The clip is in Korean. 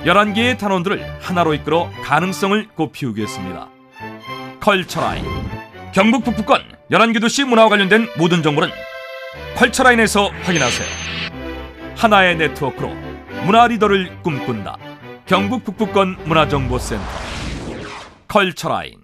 11개의 단원들을 하나로 이끌어 가능성을 꽃피우겠습니다. 컬처라인. 경북 북부권 11개 도시 문화와 관련된 모든 정보는 컬처라인에서 확인하세요. 하나의 네트워크로 문화 리더를 꿈꾼다. 경북 북부권 문화정보센터 컬처라인.